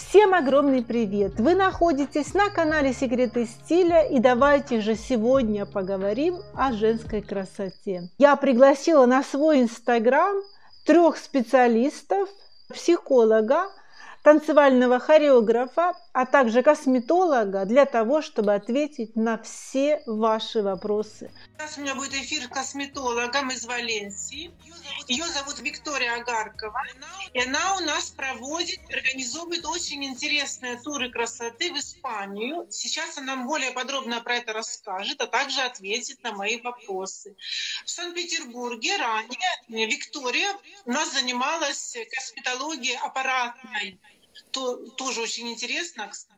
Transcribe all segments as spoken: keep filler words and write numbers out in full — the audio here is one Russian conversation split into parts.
Всем огромный привет! Вы находитесь на канале Секреты стиля, и давайте же сегодня поговорим о женской красоте. Я пригласила на свой инстаграм трех специалистов, психолога, танцевального хореографа, а также косметолога для того, чтобы ответить на все ваши вопросы. Сейчас у меня будет эфир с косметологом из Валенсии. Ее зовут Виктория Агаркова. И она у нас проводит, организовывает очень интересные туры красоты в Испанию. Сейчас она нам более подробно про это расскажет, а также ответит на мои вопросы. В Санкт-Петербурге ранее Виктория у нас занималась косметологией аппаратной. То, тоже очень интересно, кстати,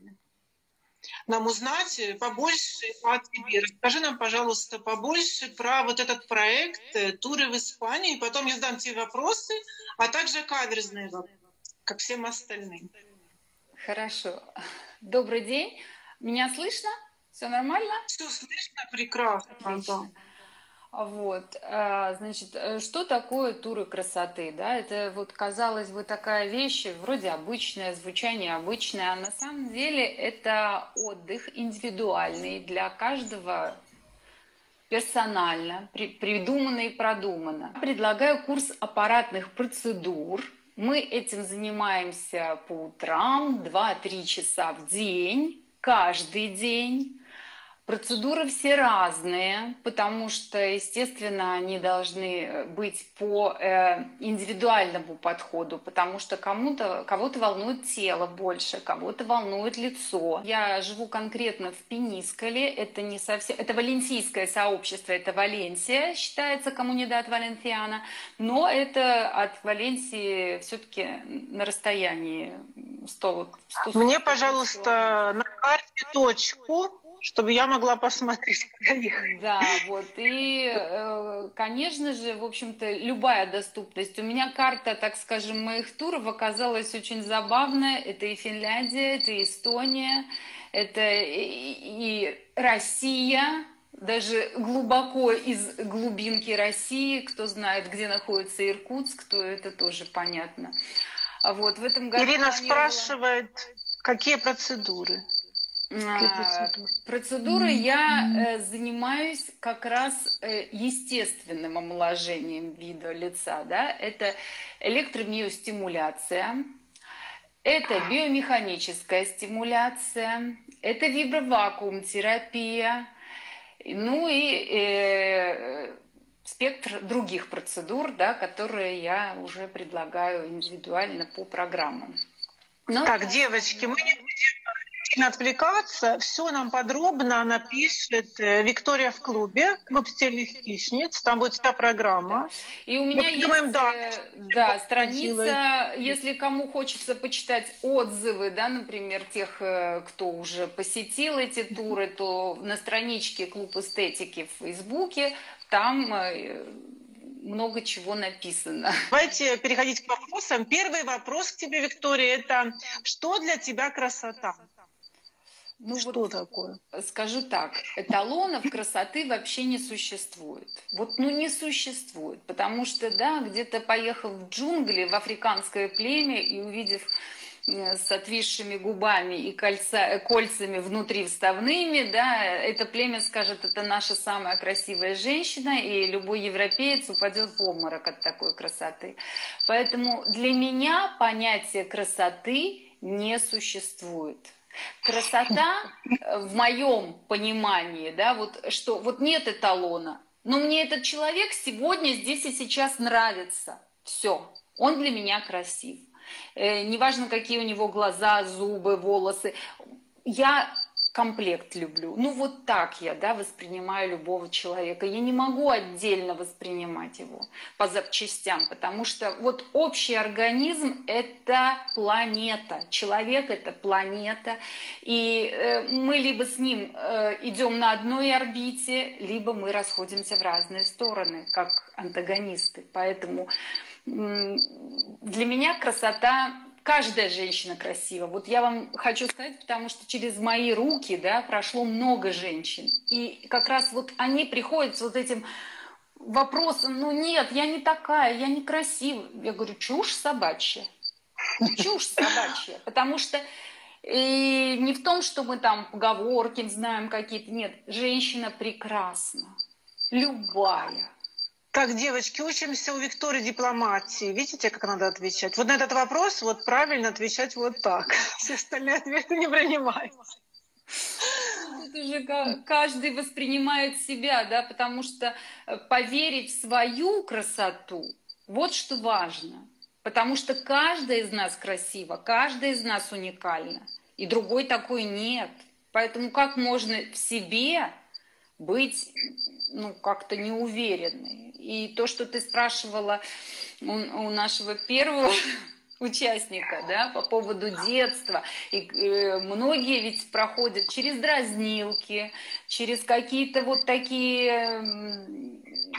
нам узнать побольше о тебе. Расскажи нам, пожалуйста, побольше про вот этот проект «Туры в Испанию». И потом я задам тебе вопросы, а также каверзные вопросы, как всем остальным. Хорошо. Добрый день. Меня слышно? Все нормально? Все слышно прекрасно. Отлично. Вот, значит, что такое туры красоты, да, это вот, казалось бы, такая вещь, вроде обычная, звучание обычное, а на самом деле это отдых индивидуальный для каждого, персонально, при, придуманно и продуманно. Предлагаю курс аппаратных процедур. Мы этим занимаемся по утрам, два-три часа в день, каждый день. Процедуры все разные, потому что, естественно, они должны быть по э, индивидуальному подходу, потому что кому-то, кого-то волнует тело больше, кого-то волнует лицо. Я живу конкретно в Пенискале, это не совсем, это валенсийское сообщество, это Валенсия, считается Комунидад Валенсиана, но это от Валенсии все-таки на расстоянии сто. Мне, пожалуйста, на карте точку, чтобы я могла посмотреть. Да, вот. И, конечно же, в общем-то, любая доступность. У меня карта, так скажем, моих туров оказалась очень забавная. Это и Финляндия, это и Эстония, это и Россия, даже глубоко из глубинки России. Кто знает, где находится Иркутск, то это тоже понятно. А вот в этом году Ирина спрашивает, какие процедуры? Процедуры? Процедуры я э, занимаюсь как раз э, естественным омоложением вида лица. Да? Это электромиостимуляция, это биомеханическая стимуляция, это вибровакуум-терапия, ну и э, спектр других процедур, да, которые я уже предлагаю индивидуально по программам. Но так, девочки, мы не будем отвлекаться, все нам подробно напишет Виктория в клубе, клуб стильных хищниц, там будет вся программа. И у меня Мы есть думаем, да, да, страница, если кому хочется почитать отзывы, да, например, тех, кто уже посетил эти туры, то на страничке Клуб эстетики в Фейсбуке там много чего написано. Давайте переходить к вопросам. Первый вопрос к тебе, Виктория, это что для тебя красота? Ну, что вот такое? Скажу так, эталонов красоты вообще не существует. Вот, ну, не существует, потому что, да, где-то поехав в джунгли, в африканское племя и увидев с отвисшими губами и кольца, кольцами внутри вставными, да, это племя скажет, это наша самая красивая женщина, и любой европеец упадет в обморок от такой красоты. Поэтому для меня понятие красоты не существует. Красота, в моем понимании, да, вот что вот нет эталона, но мне этот человек сегодня, здесь и сейчас нравится. Все, он для меня красив. Э, неважно, какие у него глаза, зубы, волосы. Я комплект люблю. Ну вот так я, да, воспринимаю любого человека. Я не могу отдельно воспринимать его по запчастям, потому что вот общий организм – это планета. Человек – это планета. И э, мы либо с ним э, идем на одной орбите, либо мы расходимся в разные стороны, как антагонисты. Поэтому э, для меня красота… Каждая женщина красива. Вот я вам хочу сказать, потому что через мои руки, да, прошло много женщин. И как раз вот они приходят с вот этим вопросом, ну нет, я не такая, я не красивая. Я говорю, чушь собачья. Чушь собачья. Потому что и не в том, что мы там поговорки знаем какие-то. Нет, женщина прекрасна. Любая. Так, девочки, учимся у Виктории дипломатии. Видите, как надо отвечать? Вот на этот вопрос вот правильно отвечать вот так. Все остальные ответы не принимаются. Тут уже каждый воспринимает себя, да, потому что поверить в свою красоту, вот что важно. Потому что каждая из нас красива, каждая из нас уникальна. И другой такой нет. Поэтому как можно в себе быть, ну, как-то неуверенной? И то, что ты спрашивала у, у нашего первого участника, да, по поводу детства. И э, многие ведь проходят через дразнилки, через какие-то вот такие... Э,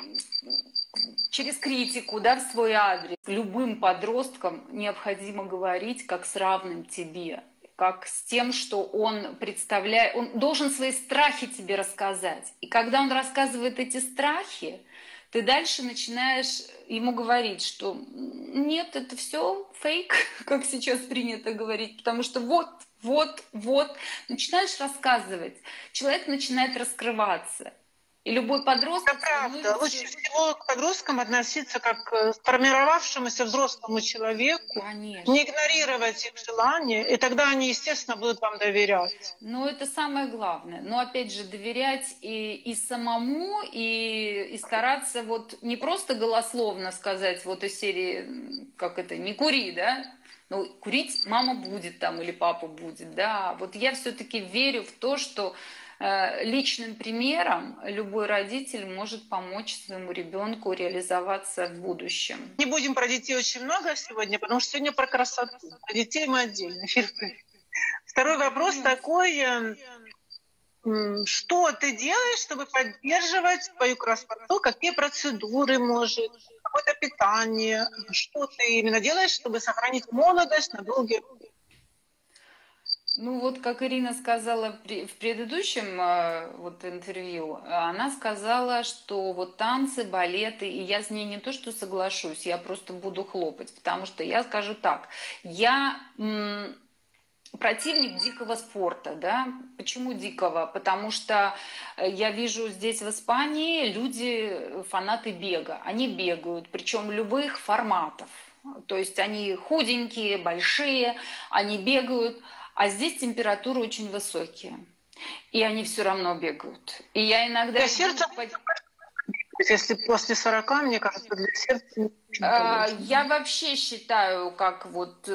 через критику, да, в свой адрес. Любым подросткам необходимо говорить как с равным тебе, как с тем, что он представляет, он должен свои страхи тебе рассказать. И когда он рассказывает эти страхи, ты дальше начинаешь ему говорить, что нет, это все фейк, как сейчас принято говорить, потому что вот, вот, вот, начинаешь рассказывать, человек начинает раскрываться. И любой подросток... Это правда. Лучше всего к подросткам относиться как к сформировавшемуся взрослому человеку. Конечно. Не игнорировать их желания, и тогда они, естественно, будут вам доверять. Ну, это самое главное. Но, опять же, доверять и, и самому, и, и стараться вот не просто голословно сказать вот из серии, как это, не кури, да? Ну, курить мама будет там или папа будет, да? Вот я все-таки верю в то, что личным примером любой родитель может помочь своему ребенку реализоваться в будущем. Не будем про детей очень много сегодня, потому что сегодня про красоту. Про детей мы отдельно. Второй вопрос такой: что ты делаешь, чтобы поддерживать свою красоту? Какие процедуры, может, какое-то питание? Что ты именно делаешь, чтобы сохранить молодость на долгие годы? Ну вот, как Ирина сказала в предыдущем вот интервью, она сказала, что вот танцы, балеты, и я с ней не то что соглашусь, я просто буду хлопать, потому что я скажу так, я м, противник дикого спорта, да? Почему дикого? Потому что я вижу здесь в Испании люди, фанаты бега, они бегают, причем любых форматов, то есть они худенькие, большие, они бегают. А здесь температуры очень высокие. И они все равно бегают. И я иногда... Для сердца, если после сорока, мне кажется, для сердца... Я вообще считаю, как вот,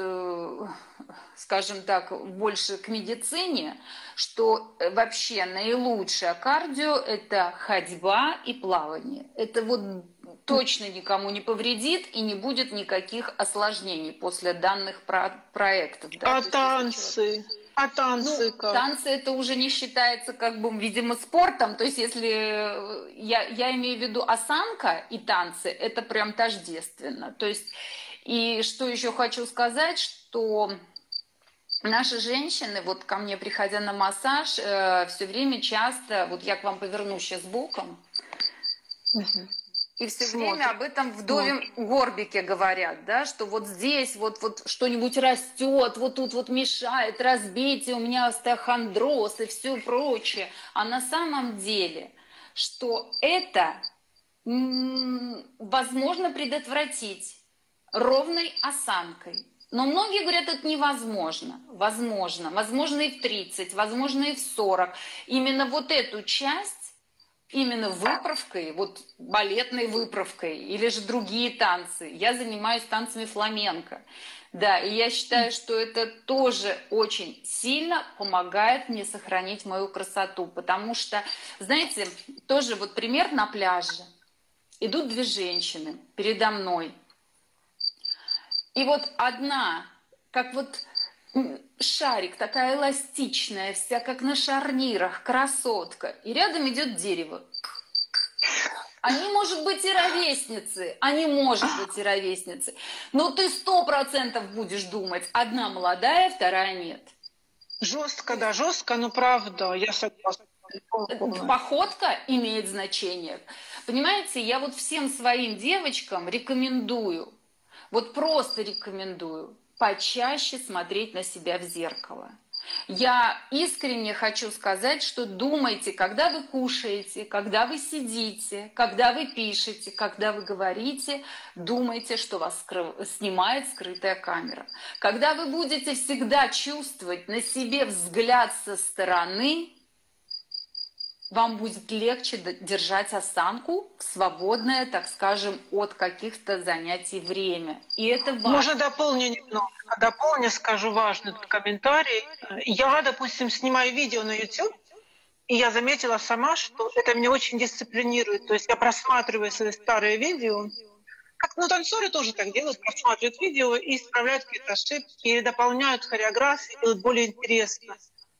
скажем так, больше к медицине, что вообще наилучшее кардио – это ходьба и плавание. Это вот точно никому не повредит и не будет никаких осложнений после данных про проектов. Да? А танцы? А танцы ну, как? Танцы это уже не считается, как бы, видимо, спортом. То есть, если я, я имею в виду осанка и танцы, это прям тождественно. То есть, и что еще хочу сказать, что наши женщины, вот ко мне приходя на массаж, э, все время часто, вот я к вам повернусь сейчас боком, угу. И все Смотрим. время об этом вдовьем горбике говорят, да, что вот здесь вот, вот что-нибудь растет, вот тут вот мешает, разбитие, у меня остеохондроз и все прочее. А на самом деле, что это м- возможно предотвратить ровной осанкой. Но многие говорят, это невозможно. Возможно. Возможно и в тридцать, возможно и в сорок. Именно вот эту часть, именно выправкой, вот балетной выправкой или же другие танцы. Я занимаюсь танцами фламенко. Да, и я считаю, что это тоже очень сильно помогает мне сохранить мою красоту. Потому что, знаете, тоже вот пример на пляже. Идут две женщины передо мной. И вот одна, как вот шарик, такая эластичная, вся как на шарнирах, красотка. И рядом идет дерево. Они, может быть, и ровесницы, они, может быть, и ровесницы. Но ты сто процентов будешь думать, одна молодая, вторая нет. Жестко, да, жестко, но правда, я согласна. Походка имеет значение. Понимаете, я вот всем своим девочкам рекомендую, вот просто рекомендую почаще смотреть на себя в зеркало. Я искренне хочу сказать, что думайте, когда вы кушаете, когда вы сидите, когда вы пишете, когда вы говорите, думайте, что вас скрыв... снимает скрытая камера. Когда вы будете всегда чувствовать на себе взгляд со стороны, вам будет легче держать осанку в свободное, так скажем, от каких-то занятий время. И это важно. Можно дополнить немного? Дополню, скажу важный комментарий. Я, допустим, снимаю видео на YouTube, и я заметила сама, что это меня очень дисциплинирует. То есть я просматриваю свои старые видео. Как, ну, танцоры тоже так делают, просматривают видео и исправляют какие-то ошибки, или дополняют хореографию, делают более интересно.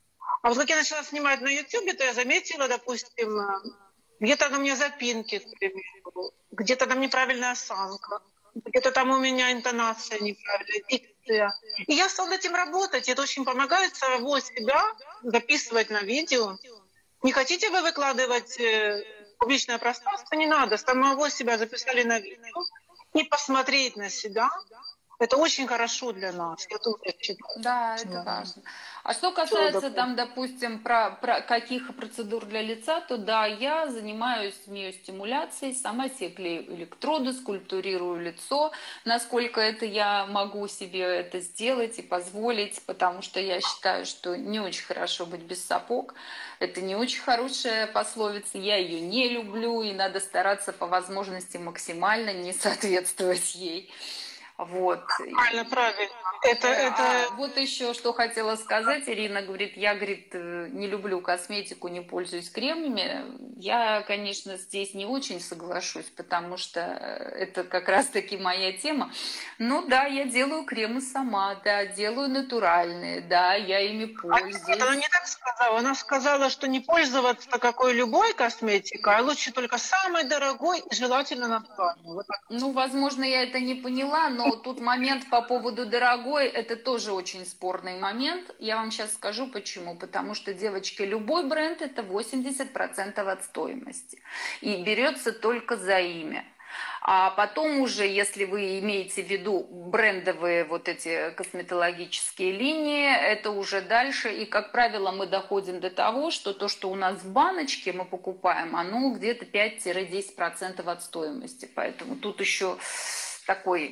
А вот как я начала снимать на YouTube, то я заметила, допустим, где-то на мне запинки, к примеру, где-то там неправильная осанка, где-то там у меня интонация неправильная, дикция. И я стала над этим работать, и это очень помогает самого себя записывать на видео. Не хотите вы выкладывать в публичное пространство? Не надо, самого себя записали на видео и посмотреть на себя. Это очень хорошо для нас. Я тоже считаю. Да, это важно. А что касается, там, допустим, про, про каких процедур для лица, то да, я занимаюсь миостимуляцией, сама себе клею электроды, скульптурирую лицо, насколько это я могу себе это сделать и позволить, потому что я считаю, что не очень хорошо быть без сапог. Это не очень хорошая пословица, я ее не люблю, и надо стараться по возможности максимально не соответствовать ей. Вот. Правильно, правильно. Это, а, это... Вот еще что хотела сказать. Ирина говорит, я, говорит, не люблю косметику, не пользуюсь кремами. Я, конечно, здесь не очень соглашусь, потому что это как раз-таки моя тема. Ну да, я делаю кремы сама, да, делаю натуральные, да, я ими пользуюсь. А, нет, она не так сказала. Она сказала, что не пользоваться какой любой косметикой, а лучше только самой дорогой и желательно натуральной. Вот ну, возможно, я это не поняла, но тут момент по поводу дорогой, это тоже очень спорный момент. Я вам сейчас скажу почему. Потому что, девочки, любой бренд – это восемьдесят процентов от стоимости. И берется только за имя. А потом уже, если вы имеете в виду брендовые вот эти косметологические линии, это уже дальше. И, как правило, мы доходим до того, что то, что у нас в баночке мы покупаем, оно где-то пять-десять процентов от стоимости. Поэтому тут еще такой...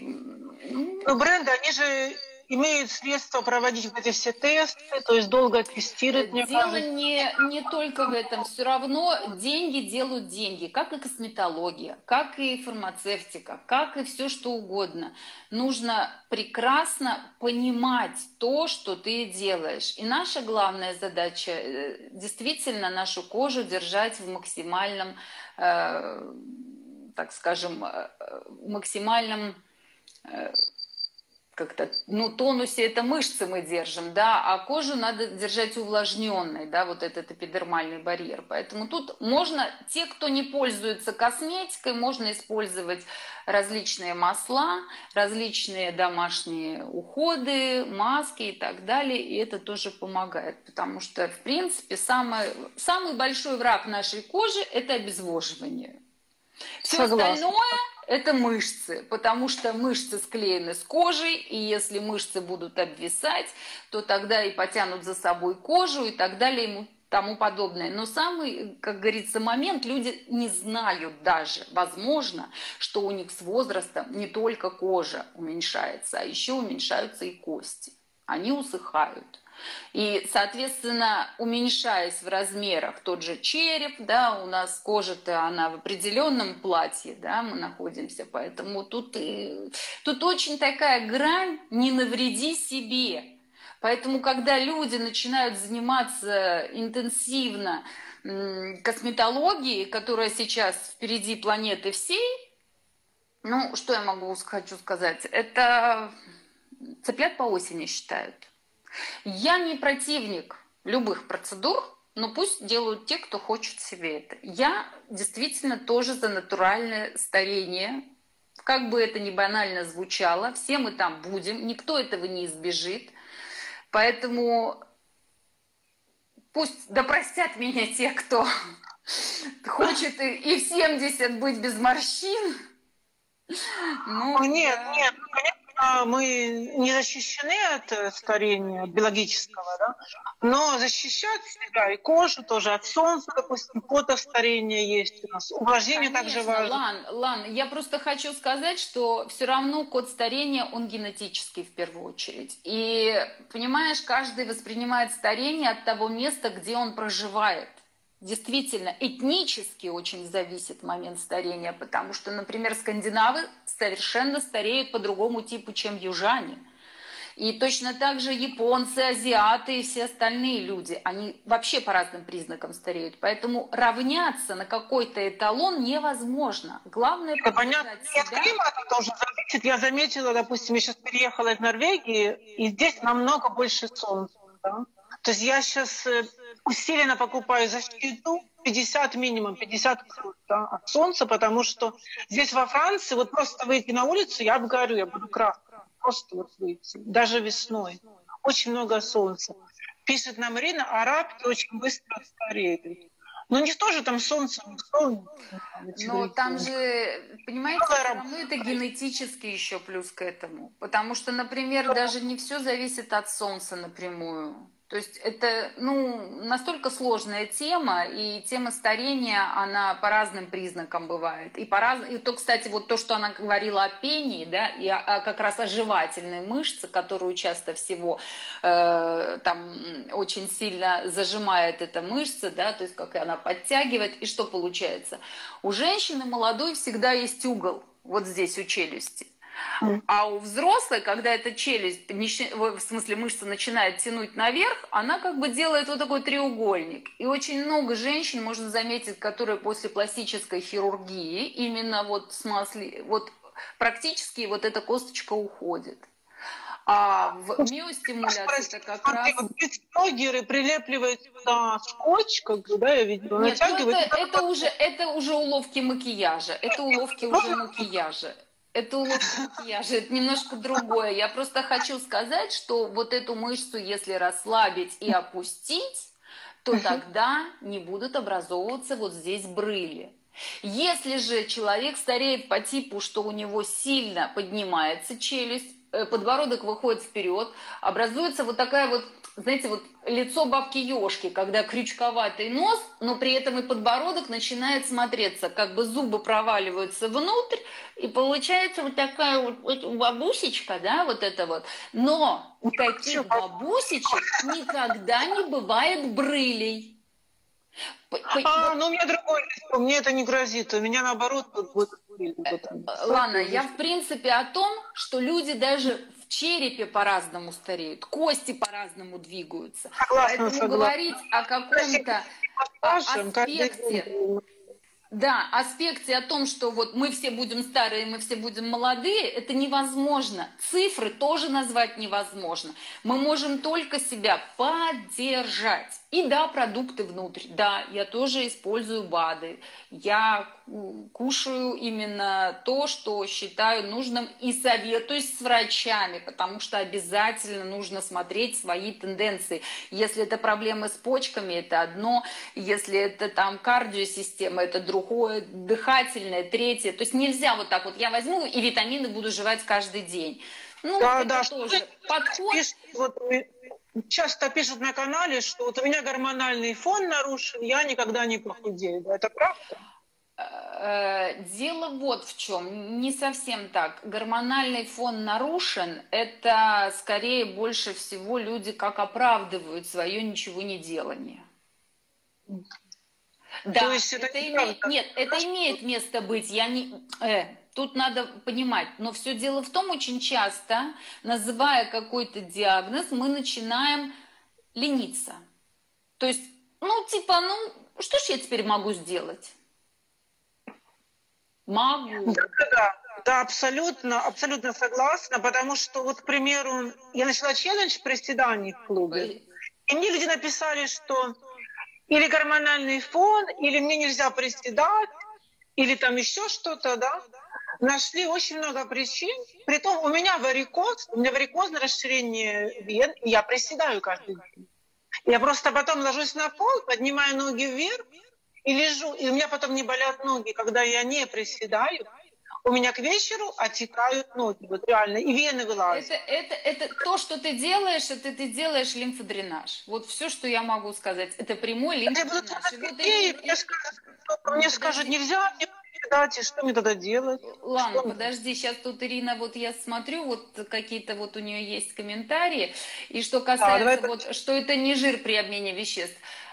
Ну, бренды, они же имеют средства проводить вот эти все тесты, то есть долго тестировать. Дело не, не только в этом. Все равно деньги делают деньги, как и косметология, как и фармацевтика, как и все что угодно. Нужно прекрасно понимать то, что ты делаешь. И наша главная задача действительно нашу кожу держать в максимальном, э, так скажем, максимальном э, как-то, ну, тонусе это мышцы мы держим, да, а кожу надо держать увлажненной, да, вот этот эпидермальный барьер. Поэтому тут можно, те, кто не пользуется косметикой, можно использовать различные масла, различные домашние уходы, маски и так далее, и это тоже помогает, потому что, в принципе, самый, самый большой враг нашей кожи – это обезвоживание. Все Согласна. остальное – это мышцы, потому что мышцы склеены с кожей, и если мышцы будут обвисать, то тогда и потянут за собой кожу и так далее, и тому подобное. Но самый, как говорится, момент, люди не знают даже, возможно, что у них с возрастом не только кожа уменьшается, а еще уменьшаются и кости. Они усыхают. И, соответственно, уменьшаясь в размерах, тот же череп, да, у нас кожа-то, она в определенном платье, да, мы находимся, поэтому тут, и, тут очень такая грань «не навреди себе». Поэтому, когда люди начинают заниматься интенсивно косметологией, которая сейчас впереди планеты всей, ну, что я могу, хочу сказать, это цыплят по осени считают. Я не противник любых процедур, но пусть делают те, кто хочет себе это. Я действительно тоже за натуральное старение. Как бы это ни банально звучало, все мы там будем, никто этого не избежит. Поэтому пусть да простят меня те, кто хочет и в семьдесят быть без морщин. Ну, нет, нет, конечно. конечно, мы не защищены от старения биологического, да? Но защищать себя и кожу тоже от солнца, допустим, фотостарение есть у нас, увлажнение также важно. Лан, Лан, я просто хочу сказать, что все равно код старения, он генетический в первую очередь. И, понимаешь, каждый воспринимает старение от того места, где он проживает. Действительно, этнически очень зависит момент старения, потому что, например, скандинавы совершенно стареют по другому типу, чем южане. И точно так же японцы, азиаты и все остальные люди, они вообще по разным признакам стареют. Поэтому равняться на какой-то эталон невозможно. Главное — это понятно. себя. От климата тоже зависит. Я заметила, допустим, я сейчас переехала из Норвегии, и здесь намного больше солнца. Да? То есть я сейчас усиленно покупаю защиту, пятьдесят минимум, пятьдесят да, от солнца, потому что здесь во Франции вот просто выйти на улицу, я обгорю, я буду красной. Просто вот выйти, даже весной. Очень много солнца. Пишет нам Марина, арабки очень быстро стареют. Но у них тоже там солнце. Но там же, понимаете, все равно это генетически еще плюс к этому. Потому что, например, даже не все зависит от солнца напрямую. То есть это, ну, настолько сложная тема, и тема старения, она по разным признакам бывает. И, по раз... и то, кстати, вот то, что она говорила о пении, да, и о, о, как раз о жевательной мышце, которую часто всего э, там очень сильно зажимает эта мышца, да, то есть как она подтягивает, и что получается? У женщины молодой всегда есть угол, вот здесь у челюсти. А у взрослой, когда эта челюсть, в смысле мышца начинает тянуть наверх, она как бы делает вот такой треугольник. И очень много женщин, можно заметить, которые после пластической хирургии именно вот смазли, вот практически вот эта косточка уходит. А в миостимуляции это как раз... Блогеры прилепливают сюда скотч, как бы, да, я видела, Нет, натягивают. Это, это, уже, это уже уловки макияжа, это уловки уже макияжа. Это уловки макияжа, это немножко другое. Я просто хочу сказать, что вот эту мышцу, если расслабить и опустить, то тогда не будут образовываться вот здесь брыли. Если же человек стареет по типу, что у него сильно поднимается челюсть, подбородок выходит вперед, образуется вот такая вот, знаете, вот лицо бабки-ёшки, когда крючковатый нос, но при этом и подбородок начинает смотреться, как бы зубы проваливаются внутрь, и получается вот такая вот, вот бабусечка, да, вот это вот. Но у таких бабусечек никогда не бывает брылей. А, ну у меня другой, мне это не грозит, у меня наоборот будет. Ладно, я в принципе о том, что люди даже в черепе по-разному стареют, кости по-разному двигаются. Согласна, Поэтому согласна. говорить о каком-то аспекте, да, аспекте о том, что вот мы все будем старые, мы все будем молодые, это невозможно. Цифры тоже назвать невозможно. Мы можем только себя поддержать. И да, продукты внутрь. Да, я тоже использую БАДы. Я кушаю именно то, что считаю нужным, и советуюсь с врачами, потому что обязательно нужно смотреть свои тенденции. Если это проблемы с почками, это одно. Если это там кардиосистема, это другое. Дыхательное, третье. То есть нельзя вот так вот. Я возьму и витамины буду жевать каждый день. Ну, да, это да, тоже подход. Пишут, вот, часто пишут на канале, что вот у меня гормональный фон нарушен, я никогда не похудею. Это правда? Дело вот в чем. Не совсем так. Гормональный фон нарушен. Это скорее больше всего люди как оправдывают свое ничего не делание. Да, То есть это, это не имеет, правда? нет, это имеет место быть. Я не, э, тут надо понимать. Но все дело в том, очень часто, называя какой-то диагноз, мы начинаем лениться. То есть, ну, типа, ну, что ж я теперь могу сделать? Могу. Да, да, да, абсолютно, абсолютно согласна, потому что, вот, к примеру, я начала челлендж приседаний в клубе, и мне люди написали, что или гормональный фон, или мне нельзя приседать, или там еще что-то, да. Нашли очень много причин. Притом у меня варикоз, у меня варикозное расширение вен, и я приседаю каждый день. Я просто потом ложусь на пол, поднимаю ноги вверх и лежу, и у меня потом не болят ноги, когда я не приседаю. у меня к вечеру отекают ноги, вот реально, и вены вылазят. Это, это, это то, что ты делаешь, это ты делаешь лимфодренаж. Вот все, что я могу сказать, это прямой лимфодренаж. И вот и, мне, скажут, мне скажут, нельзя мне передать, и что мне тогда делать? Ладно, что подожди, сейчас тут Ирина, вот я смотрю, вот какие-то вот у нее есть комментарии, и что касается, да, вот, это... что это не жир при обмене веществ,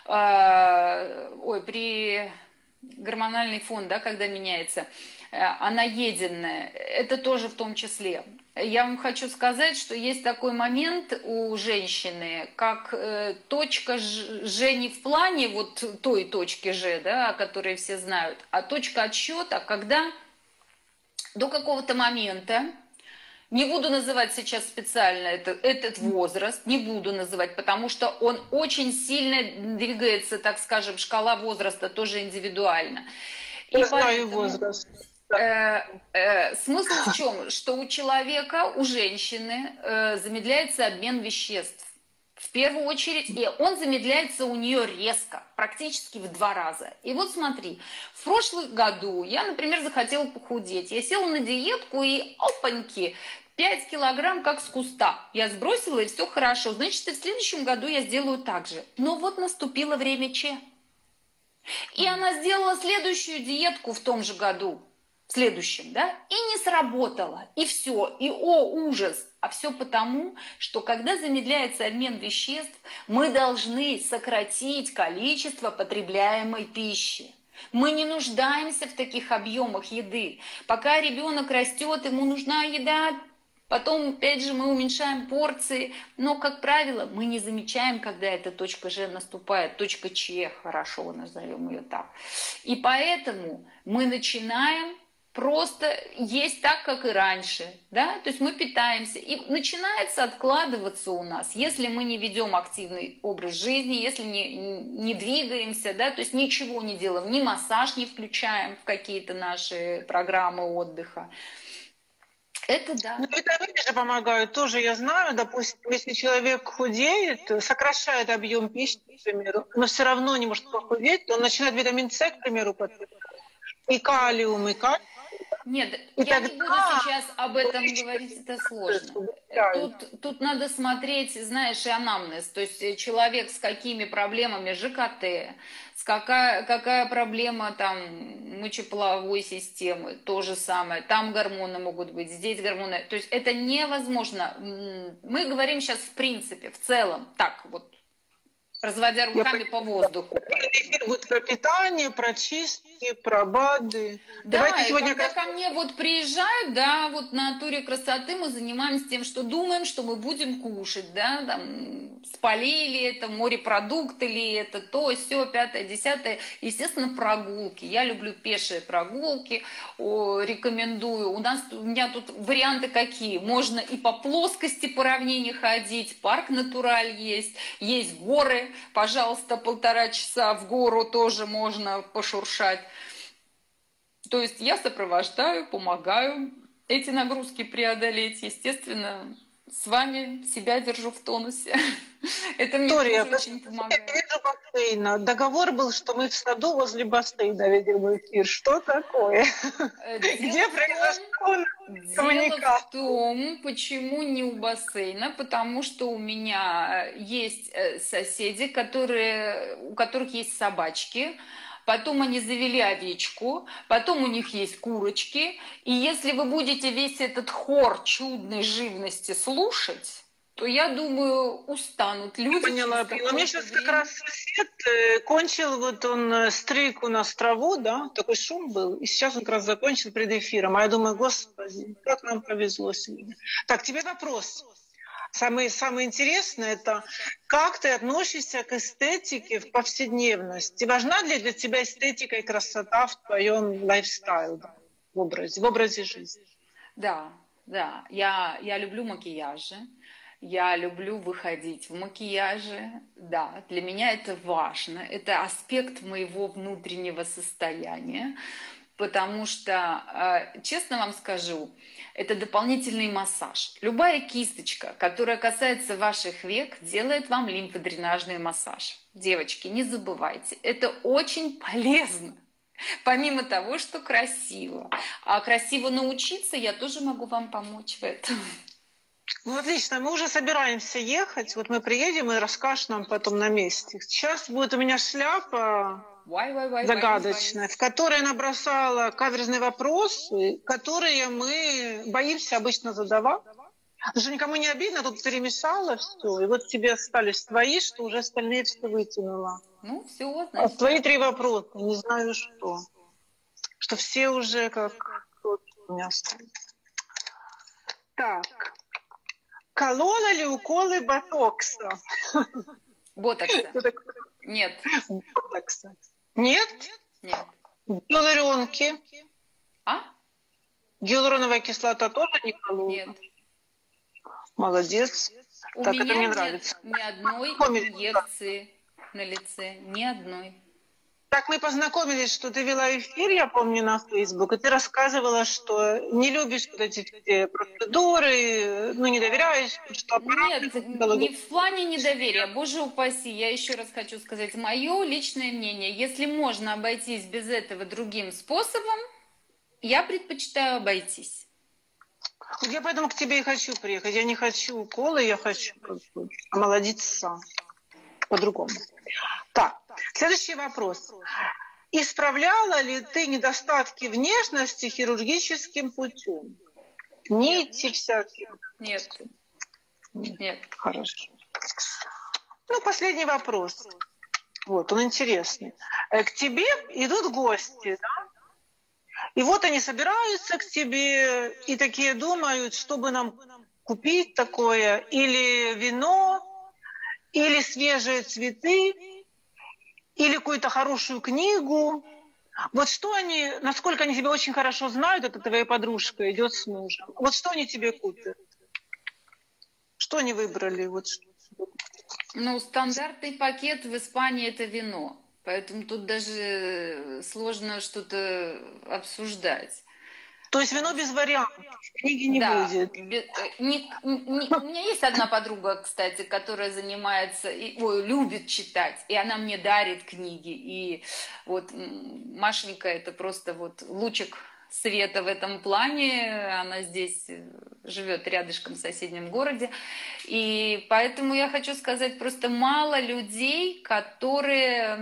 а, ой, при гормональный фон, да, когда меняется, а наеденная, это тоже в том числе. Я вам хочу сказать, что есть такой момент у женщины, как э, точка Ж не в плане вот той точки Ж, да, о которой все знают, а точка отсчета, когда до какого-то момента, не буду называть сейчас специально это, этот возраст, не буду называть, потому что он очень сильно двигается, так скажем, шкала возраста тоже индивидуально. И я знаю возраст. Э, э, смысл в чем? Что у человека, у женщины э, замедляется обмен веществ. В первую очередь, и он замедляется у нее резко, практически в два раза. И вот смотри, в прошлом году я, например, захотела похудеть. Я села на диетку и опаньки, пять килограмм как с куста. Я сбросила, и все хорошо. Значит, и в следующем году я сделаю так же. Но вот наступило время Че. И она сделала следующую диетку в том же году. В следующем, да, и не сработало, и все, и о, ужас. А все потому, что когда замедляется обмен веществ, мы должны сократить количество потребляемой пищи. Мы не нуждаемся в таких объемах еды. Пока ребенок растет, ему нужна еда, потом, опять же, мы уменьшаем порции, но, как правило, мы не замечаем, когда эта точка Ж наступает, точка Че, хорошо, назовем ее так. И поэтому мы начинаем просто есть так, как и раньше, да, то есть мы питаемся, и начинается откладываться у нас, если мы не ведем активный образ жизни, если не, не двигаемся, да, то есть ничего не делаем, ни массаж не включаем в какие-то наши программы отдыха. Это да. Ну, витамины же помогают, тоже я знаю, допустим, если человек худеет, сокращает объем пищи, к примеру, но все равно не может похудеть, то он начинает витамин С, к примеру, потреблять, и калиум, и калий. Нет, и я тогда... не буду сейчас об этом говорить, это сложно. Тут, тут надо смотреть, знаешь, и анамнез. То есть человек с какими проблемами ЖКТ, с какая, какая проблема там мочеполовой системы, то же самое. Там гормоны могут быть, здесь гормоны. То есть это невозможно. Мы говорим сейчас в принципе, в целом, так вот, разводя руками я по воздуху. Эфир будет про питание, про чистки, про БАДы. Да, давайте и сегодня... когда ко мне вот приезжают, да, вот на туре красоты мы занимаемся тем, что думаем, что мы будем кушать, да, там, спалили это, морепродукты ли это, то, сё, пятое, десятое. Естественно, прогулки. Я люблю пешие прогулки, о, рекомендую. У нас, у меня тут варианты какие? Можно и по плоскости по равнине ходить, парк Натураль есть, есть горы, пожалуйста, полтора часа в гору тоже можно пошуршать. То есть я сопровождаю, помогаю эти нагрузки преодолеть. Естественно, с вами себя держу в тонусе. Это мне Виктория, тоже очень помогает. Я вижу бассейна. Договор был, что мы в саду возле бассейна ведем эфир. Что такое? Где произошла коммуникация? Дело в том, почему не у бассейна, потому что у меня есть соседи, которые, у которых есть собачки, потом они завели овечку, потом у них есть курочки, и если вы будете весь этот хор чудной живности слушать, то, я думаю, устанут люди. Поняла, поняла. У меня сейчас время. Как раз сосед кончил, вот он стриг у нас траву, да, такой шум был, и сейчас он как раз закончил перед эфиром. А я думаю, господи, как нам повезло сегодня. Так, тебе вопрос. Самое, самое интересное, это как ты относишься к эстетике в повседневности? Важна ли для тебя эстетика и красота в твоем лайфстайле, да, в образе, в образе жизни? Да, да. Я, я люблю макияжи. Я люблю выходить в макияже, да, для меня это важно, это аспект моего внутреннего состояния, потому что, честно вам скажу, это дополнительный массаж. Любая кисточка, которая касается ваших век, делает вам лимфодренажный массаж. Девочки, не забывайте, это очень полезно. Помимо того, что красиво. А красиво научиться, я тоже могу вам помочь в этом. Ну, отлично, мы уже собираемся ехать. Вот мы приедем и расскажешь нам потом на месте. Сейчас будет у меня шляпа Why, why, why, загадочная, why, why? в которой я набросала каверзные вопросы, которые мы боимся обычно задавать. Потому что никому не обидно, тут перемешала все. И вот тебе остались твои, что уже остальные все вытянула. Ну, все, значит. А твои три все. вопроса, не знаю что. Что все уже как... Вот у меня остались. Так. Колола ли уколы ботокса? Ботокса. Нет. Ботокса. Нет? Нет. Гиалуронки. А? Гиалуроновая кислота тоже не колола? Нет. Молодец. У так, меня это мне нет нравится. ни одной Познакомились. инъекции на лице. Ни одной. Так мы познакомились, что ты вела эфир, я помню, на Facebook, и ты рассказывала, что не любишь вот эти все процедуры, ну, не доверяешь, что аппарат... Нет, не в плане недоверия. Боже упаси, я еще раз хочу сказать, мое личное мнение, если можно обойтись без этого другим способом, я предпочитаю обойтись. Вот я поэтому к тебе и хочу приехать. Я не хочу уколы, я хочу как бы омолодиться по-другому. Так, следующий вопрос. Исправляла ли ты недостатки внешности хирургическим путем? Нити всякие? Нет. Нет. Хорошо. Ну, последний вопрос. Вот, он интересный. К тебе идут гости, да? И вот они собираются к тебе и такие думают, что бы нам купить такое, или вино, или свежие цветы, или какую-то хорошую книгу. Вот что они, насколько они тебя очень хорошо знают, это твоя подружка идет с мужем. Вот что они тебе купят? Что они выбрали? Вот что. Ну, стандартный пакет в Испании – это вино. Поэтому тут даже сложно что-то обсуждать. То есть вино без вариантов, книги не да, будет. Без, не, не, у меня есть одна подруга, кстати, которая занимается, и, ой, любит читать, и она мне дарит книги. И вот Машенька – это просто вот лучик света в этом плане. Она здесь живет рядышком в соседнем городе. И поэтому я хочу сказать, просто мало людей, которые...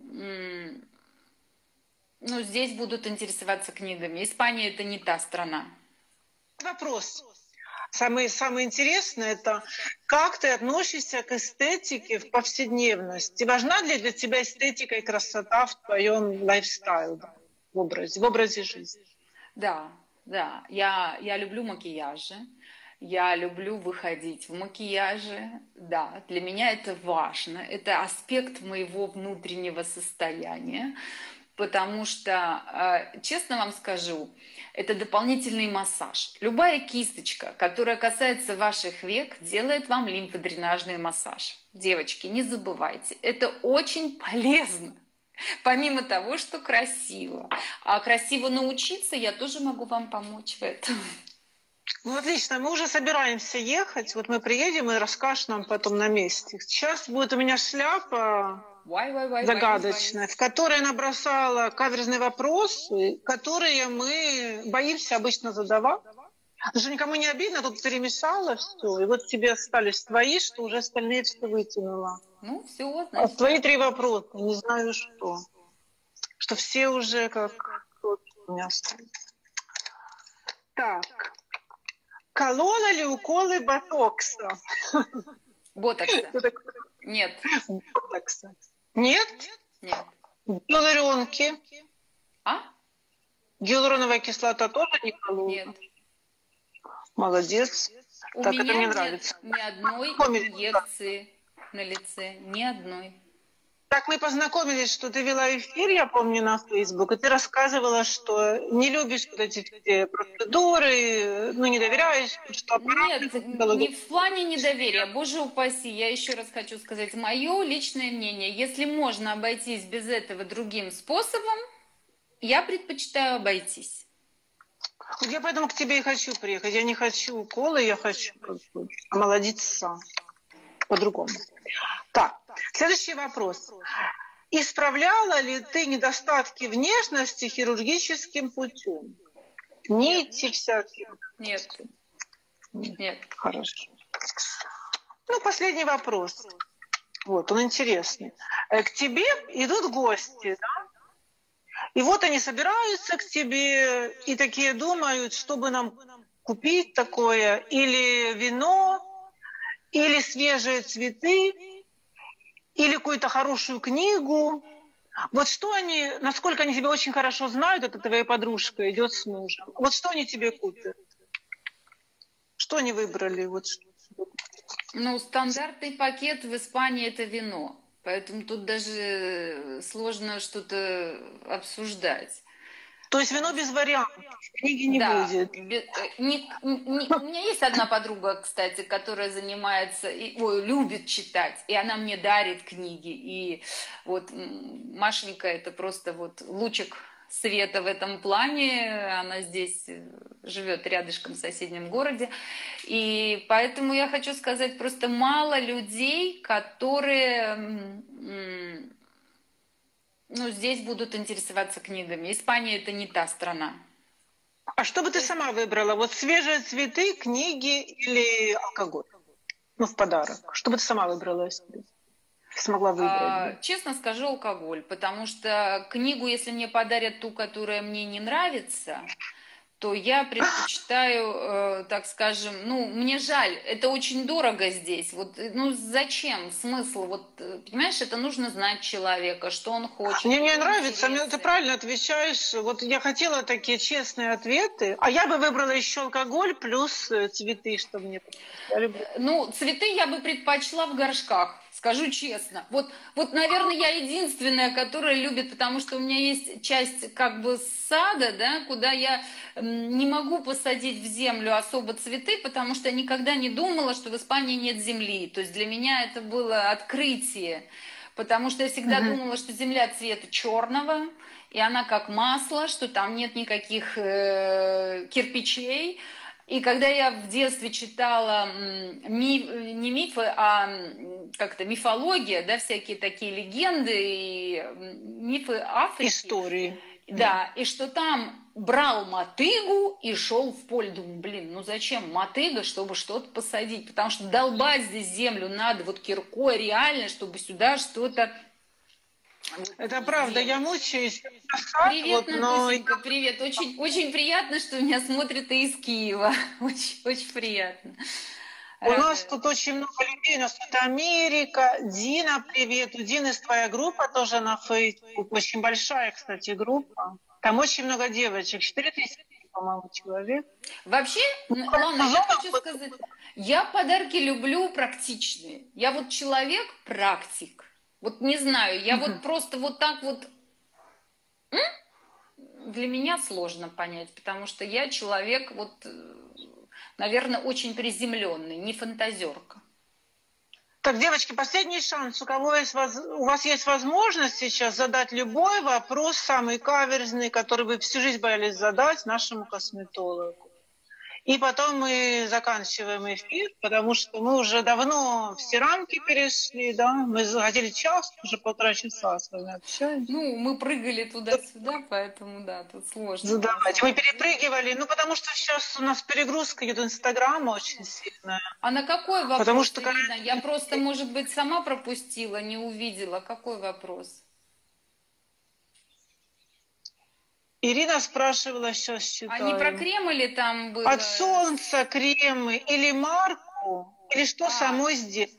ну, здесь будут интересоваться книгами. Испания – это не та страна. Вопрос. Самое, самое интересное – это как ты относишься к эстетике в повседневности? Важна ли для тебя эстетика и красота в твоем лайфстайле, в образе, в образе жизни? Да, да. Я, я люблю макияжи. Я люблю выходить в макияже. Да, для меня это важно. Это аспект моего внутреннего состояния. Потому что, честно вам скажу, это дополнительный массаж. Любая кисточка, которая касается ваших век, делает вам лимфодренажный массаж. Девочки, не забывайте, это очень полезно. Помимо того, что красиво. А красиво научиться, я тоже могу вам помочь в этом. Ну, отлично, мы уже собираемся ехать. Вот мы приедем и расскажешь нам потом на месте. Сейчас будет у меня шляпа... Why, why, why, загадочная, why, why? в которой я набросала каверзные вопросы, которые мы боимся обычно задавать. Потому что никому не обидно, тут перемешала все, и вот тебе остались твои, что уже остальные все вытянула. Ну, все, значит. А твои три вопроса, не знаю что. Что все уже как... Вот у меня остались. Так. Колола ли уколы ботокса? Ботокса. Нет. Ботокса. Нет? Нет. Гиалуронки. А? Гиалуроновая кислота тоже не колола? Нет. Молодец. У так, меня это мне нет нравится. ни одной Познакомились. инъекции на лице. Ни одной. Так мы познакомились, что ты вела эфир, я помню, на Facebook, и ты рассказывала, что не любишь вот эти все процедуры, ну, не доверяешь, что аппарат... Нет, не в плане недоверия. Боже упаси, я еще раз хочу сказать, мое личное мнение, если можно обойтись без этого другим способом, я предпочитаю обойтись. Вот я поэтому к тебе и хочу приехать. Я не хочу уколы, я хочу как бы омолодиться по-другому. Так, следующий вопрос. Исправляла ли ты недостатки внешности хирургическим путем? Нити всякие? Нет. Нет. Хорошо. Ну, последний вопрос. Вот, он интересный. К тебе идут гости, да? И вот они собираются к тебе и такие думают, что бы нам купить такое, или вино, или свежие цветы, или какую-то хорошую книгу. Вот что они, насколько они тебя очень хорошо знают, это твоя подружка идет с мужем. Вот что они тебе купят? Что они выбрали? Вот. Ну, стандартный пакет в Испании – это вино. Поэтому тут даже сложно что-то обсуждать. То есть вино без вариантов, книги не да, будет. Без, не, не, у меня есть одна подруга, кстати, которая занимается, и, ой, любит читать, и она мне дарит книги. И вот Машенька – это просто вот лучик света в этом плане. Она здесь живет рядышком в соседнем городе. И поэтому я хочу сказать, просто мало людей, которые... Ну, здесь будут интересоваться книгами. Испания – это не та страна. А что бы ты сама выбрала? Вот свежие цветы, книги или алкоголь? Ну, в подарок. Что бы ты сама выбрала? Смогла выбрать? А, честно скажу, алкоголь. Потому что книгу, если мне подарят ту, которая мне не нравится, то я предпочитаю, э, так скажем, ну, мне жаль, это очень дорого здесь. Вот, ну, зачем? Смысл? Вот, понимаешь, это нужно знать человека, что он хочет. Мне не нравится, мне, ты правильно отвечаешь. Вот я хотела такие честные ответы, а я бы выбрала еще алкоголь плюс цветы, чтобы мне... Ну, цветы я бы предпочла в горшках. Скажу честно. Вот, вот, наверное, я единственная, которая любит, потому что у меня есть часть как бы сада, да, куда я не могу посадить в землю особо цветы, потому что я никогда не думала, что в Испании нет земли. То есть для меня это было открытие, потому что я всегда uh-huh. думала, что земля цвета черного, и она как масло, что там нет никаких э, кирпичей. И когда я в детстве читала миф, не мифы, а как-то мифология, да, всякие такие легенды и мифы Африки. Истории. Да, и что там брал мотыгу и шел в поле. Думаю, блин, ну зачем мотыга, чтобы что-то посадить? Потому что долбать здесь землю надо вот киркой реально, чтобы сюда что-то... Это правда, я мучаюсь. Привет, вот, Натусенька, но... привет. Очень, очень приятно, что меня смотрят и из Киева. Очень, очень приятно. У Рада. Нас тут очень много людей. У нас тут Америка. Дина, привет. У Дины твоя группа тоже на Facebook. Очень большая, кстати, группа. Там очень много девочек. четыре тысячи, по-моему, человек. Вообще, ну, ладно, я хочу сказать, я подарки люблю практичные. Я вот человек-практик. Вот не знаю, я вот просто вот так вот... Для меня сложно понять, потому что я человек, вот, наверное, очень приземленный, не фантазерка. Так, девочки, последний шанс. У кого есть воз... у вас есть возможность сейчас задать любой вопрос, самый каверзный, который вы всю жизнь боялись задать нашему косметологу. И потом мы заканчиваем эфир, потому что мы уже давно все рамки перешли, да, мы захотели час, уже полтора часа с вами общаемся. Ну, мы прыгали туда-сюда, поэтому, да, тут сложно. Задавайте. Мы перепрыгивали, ну, потому что сейчас у нас перегрузка идет Инстаграма очень сильная. А на какой вопрос, потому что, Ирина? Я просто, может быть, сама пропустила, не увидела. Какой вопрос? Ирина спрашивала, сейчас читаю. А не про крем или там было? От солнца кремы или марку, или что а. самой сделать?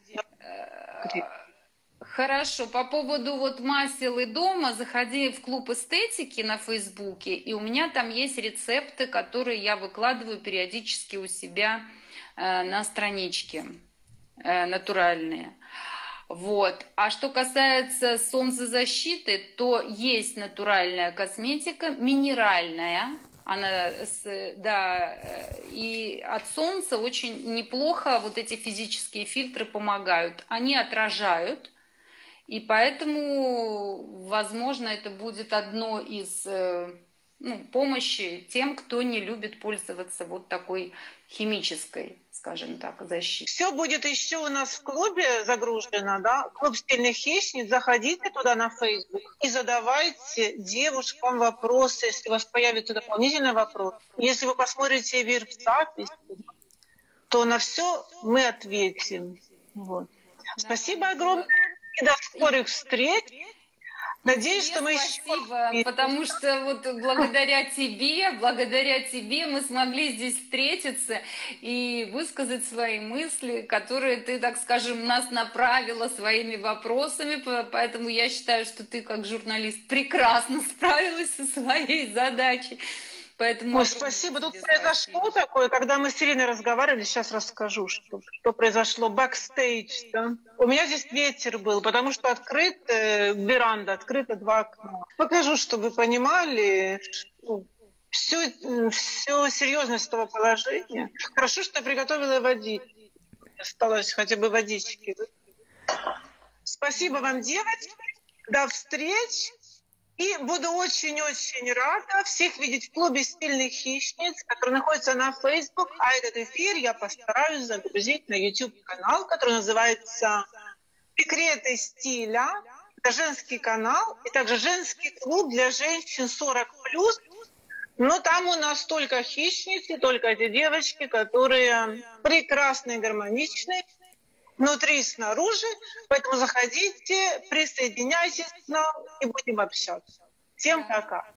Хорошо. По поводу вот масел и дома, заходи в клуб эстетики на Фейсбуке, и у меня там есть рецепты, которые я выкладываю периодически у себя э, на страничке, э, натуральные. Вот. А что касается солнцезащиты, то есть натуральная косметика, минеральная. Она, да, и от солнца очень неплохо вот эти физические фильтры помогают. Они отражают, и поэтому, возможно, это будет одно из ну, помощи тем, кто не любит пользоваться вот такой химической, скажем так, защитой. Все будет еще у нас в клубе загружено, да? Клуб стильных хищниц. Заходите туда на Facebook и задавайте девушкам вопросы, если у вас появится дополнительный вопрос. Если вы посмотрите эфир в записи, то на все мы ответим. Вот. Да. Спасибо огромное и до скорых встреч. Надеюсь, тебе что мы спасибо, еще... потому что вот благодаря тебе, благодаря тебе мы смогли здесь встретиться и высказать свои мысли, которые ты, так скажем, нас направила своими вопросами, поэтому я считаю, что ты как журналист прекрасно справилась со своей задачей. Поэтому Ой, спасибо. Тут произошло спасибо. такое, когда мы с Ириной разговаривали, сейчас расскажу, что, что произошло бэкстейдж. Да? У меня здесь ветер был, потому что открыта э, веранда, открыто два окна. Покажу, чтобы вы понимали ну, всю, всю серьезность этого положения. Хорошо, что я приготовила водички. Осталось хотя бы водички. Спасибо вам, девочки. До встречи. И буду очень-очень рада всех видеть в клубе стильных хищниц, который находится на Facebook. А этот эфир я постараюсь загрузить на YouTube-канал, который называется «Секреты стиля». Это женский канал и также женский клуб для женщин сорок плюс. Но там у нас только хищницы, только эти девочки, которые прекрасные, гармоничные. Внутри и снаружи, поэтому заходите, присоединяйтесь к нам и будем общаться. Всем пока!